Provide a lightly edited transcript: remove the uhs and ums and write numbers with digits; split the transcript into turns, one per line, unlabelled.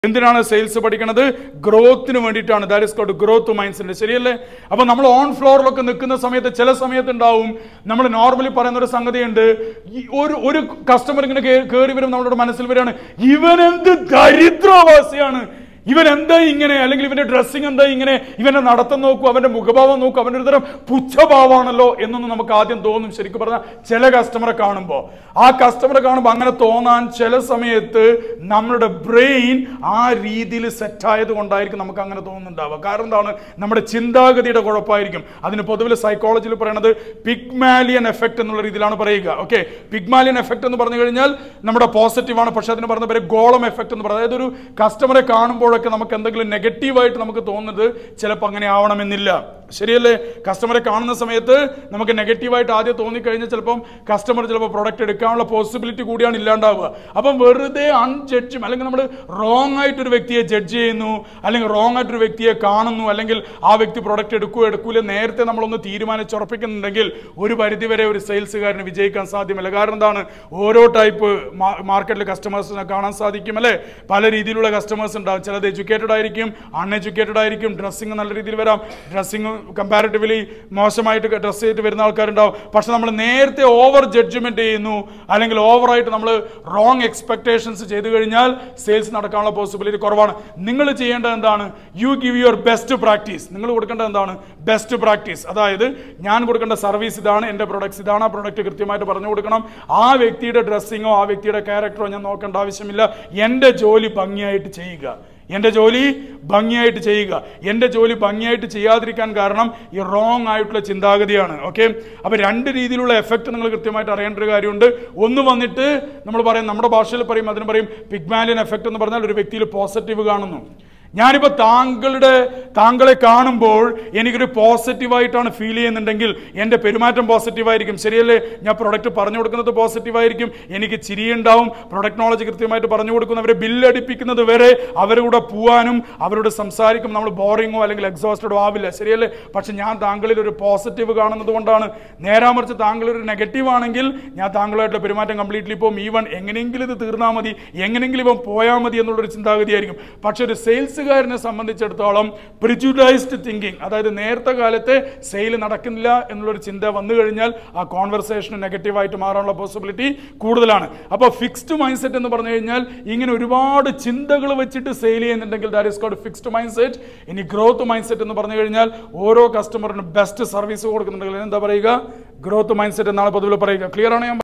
എന്തിനാണ് സെയിൽസ് പഠിക്കുന്നത്? ഗ്രോത്തിന് വേണ്ടിയിട്ടാണ്. That is called growth mindset. ശരിയല്ലേ? അപ്പൊ നമ്മൾ ഓൺ ഫ്ലോറിലൊക്കെ നിൽക്കുന്ന സമയത്ത് ചില സമയത്ത് ഉണ്ടാവും, നമ്മൾ നോർമലി പറയുന്ന ഒരു സംഗതിയുണ്ട്, ഒരു കസ്റ്റമർ ഇങ്ങനെ കയറി വരും, നമ്മുടെ മനസ്സിൽ വരികയാണ്, ഇവൻ എന്ത് ദരിദ്രവാസിയാണ്, ഇവൻ എന്താ ഇങ്ങനെ, അല്ലെങ്കിൽ ഇവന്റെ ഡ്രസ്സിങ് എന്താ ഇങ്ങനെ, ഇവന്റെ നടത്തം നോക്കൂ, അവന്റെ മുഖഭാവം നോക്കൂ, അവന്റെ ഒരു തരം പുച്ഛഭാവമാണല്ലോ എന്നൊന്നും നമുക്ക് ആദ്യം തോന്നും. ശരിക്കും പറഞ്ഞാൽ ചില കസ്റ്റമറെ കാണുമ്പോൾ അങ്ങനെ തോന്നാൻ ചില സമയത്ത് നമ്മളുടെ ബ്രെയിൻ ആ രീതിയിൽ സെറ്റായത് കൊണ്ടായിരിക്കും നമുക്ക് അങ്ങനെ തോന്നുന്നുണ്ടാവുക. കാരണം എന്താണ്? നമ്മുടെ ചിന്താഗതിയുടെ കുഴപ്പമായിരിക്കും. അതിന് പൊതുവിൽ സൈക്കോളജിയിൽ പറയുന്നത് പിഗ്മാലിയൻ എഫക്ട് എന്നുള്ള രീതിയിലാണ് പറയുക. ഓക്കെ, പിഗ്മാലിയൻ എഫക്ട് എന്ന് പറഞ്ഞു കഴിഞ്ഞാൽ നമ്മുടെ പോസിറ്റീവാണ്, പക്ഷെ അതിന് പറഞ്ഞ പേര് ഗോളം എഫക്ട് എന്ന് പറയുന്നത്. അതായത് ഒരു കസ്റ്റമറെ കാണുമ്പോൾ നമുക്ക് എന്തെങ്കിലും നെഗറ്റീവായിട്ട് നമുക്ക് തോന്നുന്നത് ചിലപ്പോൾ അങ്ങനെ ആവണമെന്നില്ല. ശരിയല്ലേ? കസ്റ്റമറെ കാണുന്ന സമയത്ത് നമുക്ക് നെഗറ്റീവായിട്ട് ആദ്യം തോന്നിക്കഴിഞ്ഞാൽ ചിലപ്പം കസ്റ്റമർ പ്രൊഡക്റ്റ് എടുക്കാനുള്ള പോസിബിലിറ്റി കൂടിയാണ് ഇല്ലാണ്ടാവുക. അപ്പം വെറുതെ അൺജഡ്ജും, അല്ലെങ്കിൽ നമ്മൾ റോങ് ആയിട്ടൊരു വ്യക്തിയെ ജഡ്ജ് ചെയ്യുന്നു, അല്ലെങ്കിൽ റോങ് ആയിട്ടൊരു വ്യക്തിയെ കാണുന്നു, അല്ലെങ്കിൽ ആ വ്യക്തി പ്രൊഡക്റ്റ് എടുക്കൂല നേരത്തെ നമ്മളൊന്ന് തീരുമാനിച്ചുറപ്പിക്കുന്നുണ്ടെങ്കിൽ ഒരു പരിധിവരെ ഒരു സെയിൽസുകാരന് വിജയിക്കാൻ സാധ്യമല്ല. കാരണം എന്താണ്? ഓരോ ടൈപ്പ് മാർക്കറ്റിൽ കസ്റ്റമേഴ്സിനെ കാണാൻ സാധിക്കും അല്ലേ? പല രീതിയിലുള്ള കസ്റ്റമേഴ്സ് ഉണ്ടാവും. ചിലത് എഡ്യൂക്കേറ്റഡ് ആയിരിക്കും, അൺഎഡ്യൂക്കേറ്റഡ് ആയിരിക്കും. ഡ്രസ്സിങ് നല്ല രീതിയിൽ വരാം, ഡ്രസ്സിങ് കമ്പാരിറ്റീവ്ലി മോശമായിട്ട് ഡ്രസ് ചെയ്തിട്ട് വരുന്ന ആൾക്കാരുണ്ടാവും. പക്ഷെ നമ്മൾ നേരത്തെ ഓവർ ജഡ്ജ്മെന്റ് ചെയ്യുന്നു, അല്ലെങ്കിൽ ഓവറായിട്ട് നമ്മൾ റോങ് എക്സ്പെക്ടേഷൻസ് ചെയ്തു കഴിഞ്ഞാൽ സെയിൽസ് നടക്കാനുള്ള പോസിബിലിറ്റി കുറവാണ്. നിങ്ങൾ ചെയ്യേണ്ടത് എന്താണ്? You give your best practice. നിങ്ങൾ കൊടുക്കേണ്ടത് എന്താണ്? Best practice. അതായത് ഞാൻ കൊടുക്കേണ്ട സർവീസ് ഇതാണ്, എൻ്റെ പ്രൊഡക്ട്സ് ഇതാണ്, ആ പ്രൊഡക്റ്റ് കൃത്യമായിട്ട് പറഞ്ഞു കൊടുക്കണം. ആ വ്യക്തിയുടെ ഡ്രസ്സിങ്ങോ ആ വ്യക്തിയുടെ ക്യാരക്ടറോ ഞാൻ നോക്കേണ്ട ആവശ്യമില്ല. എൻ്റെ ജോലി ഭംഗിയായിട്ട് ചെയ്യുക, എൻ്റെ ജോലി ഭംഗിയായിട്ട് ചെയ്യുക. എൻ്റെ ജോലി ഭംഗിയായിട്ട് ചെയ്യാതിരിക്കാൻ കാരണം ഈ റോങ് ആയിട്ടുള്ള ചിന്താഗതിയാണ്. ഓക്കെ, അപ്പൊ രണ്ട് രീതിയിലുള്ള എഫക്റ്റ് നിങ്ങൾ കൃത്യമായിട്ട് അറിയേണ്ട ഒരു കാര്യമുണ്ട്. ഒന്ന് വന്നിട്ട് നമ്മൾ പറയും, നമ്മുടെ ഭാഷയിൽ പറയും, അതിന് പറയും പിഗ്മാലിയൻ എഫക്റ്റ് എന്ന് പറഞ്ഞാൽ ഒരു വ്യക്തിയിൽ പോസിറ്റീവ് കാണുന്നു. ഞാനിപ്പോൾ താങ്കളെ കാണുമ്പോൾ എനിക്കൊരു പോസിറ്റീവായിട്ടാണ് ഫീൽ ചെയ്യുന്നുണ്ടെങ്കിൽ എൻ്റെ പെരുമാറ്റം പോസിറ്റീവായിരിക്കും. ശരിയല്ലേ? ഞാൻ പ്രൊഡക്റ്റ് പറഞ്ഞു കൊടുക്കുന്നത് പോസിറ്റീവായിരിക്കും, എനിക്ക് ചിരിയുണ്ടാവും, പ്രൊഡക്റ്റ് നോളജ് കൃത്യമായിട്ട് പറഞ്ഞു കൊടുക്കുന്നവരെ ബില്ലടിപ്പിക്കുന്നത് വരെ അവരുടെ കൂടെ പോവാനും അവരോട് സംസാരിക്കും. നമ്മൾ ബോറിങ്ങോ അല്ലെങ്കിൽ എക്സോസ്റ്റഡോ ആവില്ല. ശരിയല്ലേ? പക്ഷെ ഞാൻ താങ്കളിൽ ഒരു പോസിറ്റീവ് കാണുന്നത് കൊണ്ടാണ്. നേരാമറിച്ച് താങ്കളൊരു നെഗറ്റീവ് ആണെങ്കിൽ ഞാൻ താങ്കളുമായിട്ടുള്ള പെരുമാറ്റം കംപ്ലീറ്റ്ലി പോകും. ഈവൻ എങ്ങനെയെങ്കിലും ഇത് തീർന്നാൽ മതി, എങ്ങനെയെങ്കിലും ഇവൻ പോയാൽ മതി എന്നുള്ളൊരു ചിന്താഗതിയായിരിക്കും. പക്ഷെ ഒരു സെയിൽസുകാരനെ സംബന്ധിച്ചിടത്തോളം പ്രിജുഡൈസ്ഡ് തിങ്കിങ്, അതായത് നേരത്തെ കാലത്തെ സെയിൽ നടക്കുന്നില്ല എന്നുള്ളൊരു ചിന്ത വന്നു കഴിഞ്ഞാൽ ആ കോൺവെർസേഷൻ നെഗറ്റീവായിട്ട് മാറാനുള്ള പോസിബിലിറ്റി കൂടുതലാണ്. അപ്പോൾ ഫിക്സ്ഡ് മൈൻഡ് സെറ്റ് എന്ന് പറഞ്ഞു കഴിഞ്ഞാൽ ഇങ്ങനെ ഒരുപാട് ചിന്തകൾ വെച്ചിട്ട് സെയിൽ ചെയ്യുന്നുണ്ടെങ്കിൽ that is called fixed mindset. ഇനി ഗ്രോത്ത് മൈൻഡ് സെറ്റ് എന്ന് പറഞ്ഞു കഴിഞ്ഞാൽ ഓരോ കസ്റ്റമറിനും ബെസ്റ്റ് സർവീസ് കൊടുക്കുന്നുണ്ടെങ്കിൽ എന്താ പറയുക? ഗ്രോത്ത് മൈൻഡ് സെറ്റ് എന്നാണ് പൊതുവെ പറയുക. ക്ലിയർ ആണ്?